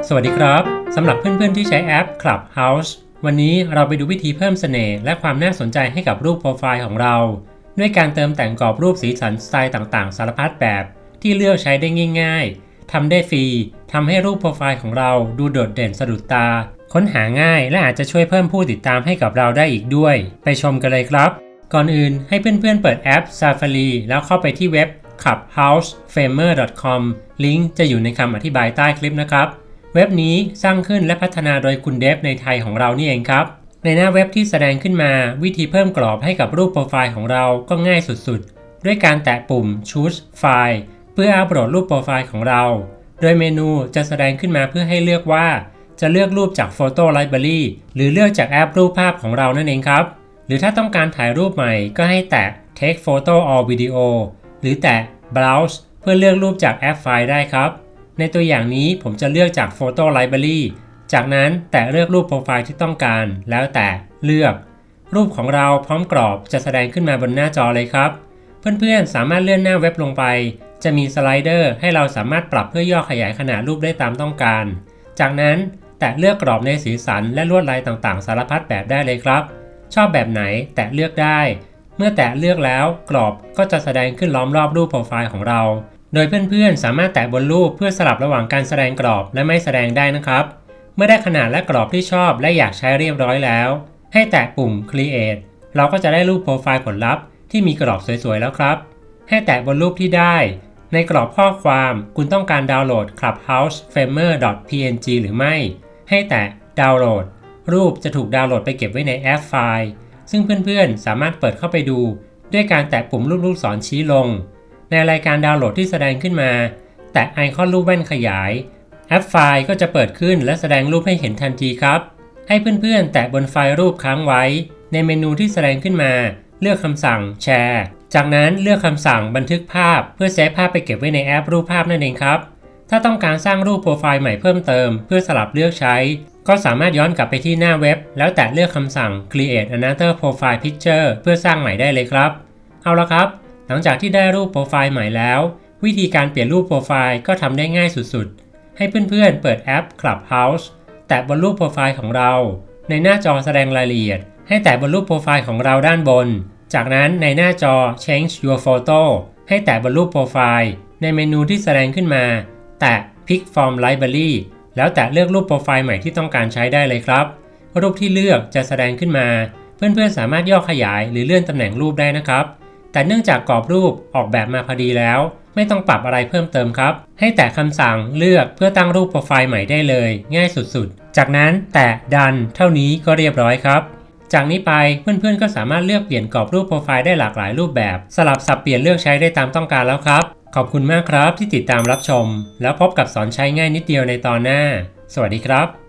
สวัสดีครับสำหรับเพื่อนๆที่ใช้แอป Clubhouse วันนี้เราไปดูวิธีเพิ่มเสน่ห์และความน่าสนใจให้กับรูปโปรไฟล์ของเราด้วยการเติมแต่งกรอบรูปสีสันสไตล์ต่างๆสารพัดแบบที่เลือกใช้ได้ง่ายๆทำได้ฟรีทำให้รูปโปรไฟล์ของเราดูโดดเด่นสะดุดตาค้นหาง่ายและอาจจะช่วยเพิ่มผู้ติดตามให้กับเราได้อีกด้วยไปชมกันเลยครับก่อนอื่นให้เพื่อนๆเปิดแอป Safari แล้วเข้าไปที่เว็บ clubhouseframer.com ลิงก์จะอยู่ในคำอธิบายใต้คลิปนะครับเว็บนี้สร้างขึ้นและพัฒนาโดยคุณเดฟในไทยของเรานี่เองครับในหน้าเว็บที่แสดงขึ้นมาวิธีเพิ่มกรอบให้กับรูปโปรไฟล์ของเราก็ง่ายสุดๆด้วยการแตะปุ่ม Choose File เพื่ออัปโหลดรูปโปรไฟล์ของเราโดยเมนูจะแสดงขึ้นมาเพื่อให้เลือกว่าจะเลือกรูปจาก Photo Library หรือเลือกจากแอปรูปภาพของเรานั่นเองครับหรือถ้าต้องการถ่ายรูปใหม่ก็ให้แตะ Take Photo or Video หรือแตะ Browse เพื่อเลือกรูปจากแอปไฟล์ได้ครับในตัวอย่างนี้ผมจะเลือกจาก Photo Library จากนั้นแตะเลือกรูปโปรไฟล์ที่ต้องการแล้วแตะเลือกรูปของเราพร้อมกรอบจะแสดงขึ้นมาบนหน้าจอเลยครับเพื่อนๆสามารถเลื่อนหน้าเว็บลงไปจะมีสไลเดอร์ให้เราสามารถปรับเพื่อย่อขยายขนาดรูปได้ตามต้องการจากนั้นแตะเลือกกรอบในสีสันและลวดลายต่างๆสารพัดแบบได้เลยครับชอบแบบไหนแตะเลือกได้เมื่อแตะเลือกแล้วกรอบก็จะแสดงขึ้นล้อมรอบรูปโปรไฟล์ของเราโดยเพื่อนๆสามารถแตะบนรูปเพื่อสลับระหว่างการแสดงกรอบและไม่แสดงได้นะครับเมื่อได้ขนาดและกรอบที่ชอบและอยากใช้เรียบร้อยแล้วให้แตะปุ่ม Create เราก็จะได้รูปโปรไฟล์ผลลัพธ์ที่มีกรอบสวยๆแล้วครับให้แตะบนรูปที่ได้ในกรอบข้อความคุณต้องการดาวน์โหลด clubhouseframer.png หรือไม่ให้แตะดาวน์โหลดรูปจะถูกดาวน์โหลดไปเก็บไว้ในแอปไฟล์ซึ่งเพื่อนๆสามารถเปิดเข้าไปดูด้วยการแตะปุ่มรูปลูกศรชี้ลงในรายการดาวน์โหลดที่แสดงขึ้นมาแตะไอคอนรูปแว่นขยายแอปไฟล์ก็จะเปิดขึ้นและแสดงรูปให้เห็นทันทีครับให้เพื่อนๆแตะบนไฟล์รูปค้างไว้ในเมนูที่แสดงขึ้นมาเลือกคำสั่งแชร์จากนั้นเลือกคำสั่งบันทึกภาพเพื่อเซฟภาพไปเก็บไว้ในแอปรูปภาพนั่นเองครับถ้าต้องการสร้างรูปโปรไฟล์ใหม่เพิ่มเติมเพื่อสลับเลือกใช้ก็สามารถย้อนกลับไปที่หน้าเว็บแล้วแตะเลือกคำสั่ง Create another profile picture เพื่อสร้างใหม่ได้เลยครับเอาละครับหลังจากที่ได้รูปโปรไฟล์ใหม่แล้ววิธีการเปลี่ยนรูปโปรไฟล์ก็ทำได้ง่ายสุดๆให้เพื่อนๆเปิดแอป Clubhouse แตะบนรูปโปรไฟล์ของเราในหน้าจอแสดงรายละเอียดให้แตะบนรูปโปรไฟล์ของเราด้านบนจากนั้นในหน้าจอ Change your photo ให้แตะบนรูปโปรไฟล์ในเมนูที่แสดงขึ้นมาแตะ Pick from Library แล้วแตะเลือกรูปโปรไฟล์ใหม่ที่ต้องการใช้ได้เลยครับรูปที่เลือกจะแสดงขึ้นมาเพื่อนๆสามารถย่อขยายหรือเลื่อนตำแหน่งรูปได้นะครับแต่เนื่องจากกรอบรูปออกแบบมาพอดีแล้วไม่ต้องปรับอะไรเพิ่มเติมครับให้แตะคำสั่งเลือกเพื่อตั้งรูปโปรไฟล์ใหม่ได้เลยง่ายสุดๆจากนั้นแตะ Done เท่านี้ก็เรียบร้อยครับจากนี้ไปเพื่อนๆก็สามารถเลือกเปลี่ยนกรอบรูปโปรไฟล์ได้หลากหลายรูปแบบสลับสับเปลี่ยนเลือกใช้ได้ตามต้องการแล้วครับขอบคุณมากครับที่ติดตามรับชมแล้วพบกับสอนใช้ง่ายนิดเดียวในตอนหน้าสวัสดีครับ